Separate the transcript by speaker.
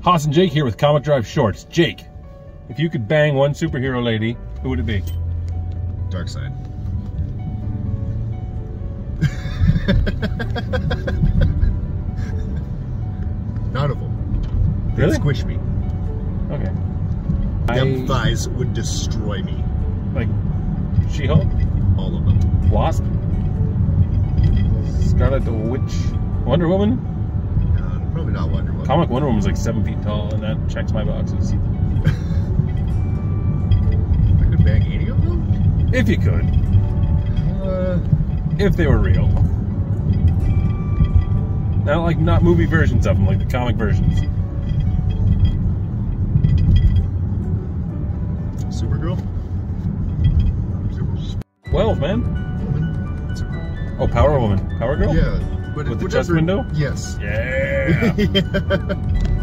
Speaker 1: Haas and Jake here with Comic Drive Shorts. Jake, if you could bang one superhero lady, who would it be?
Speaker 2: Darkseid. None of them. They'd
Speaker 1: Really?
Speaker 2: squish me.
Speaker 1: Okay.
Speaker 2: Them thighs would destroy me.
Speaker 1: Like She-Hulk?
Speaker 2: All of them.
Speaker 1: Wasp? Scarlet Witch? Wonder Woman?
Speaker 2: Probably not Wonder Woman.
Speaker 1: Comic Wonder Woman's like 7 feet tall, and that checks my boxes.
Speaker 2: I could bang any of them?
Speaker 1: If you could. If they were real. Not movie versions of them, like the comic versions.
Speaker 2: Supergirl?
Speaker 1: 12, man.
Speaker 2: Woman? Supergirl.
Speaker 1: Oh, Power Woman. Power Girl?
Speaker 2: Yeah. But
Speaker 1: with the chest window?
Speaker 2: Yes.
Speaker 1: Yeah.
Speaker 2: Yeah.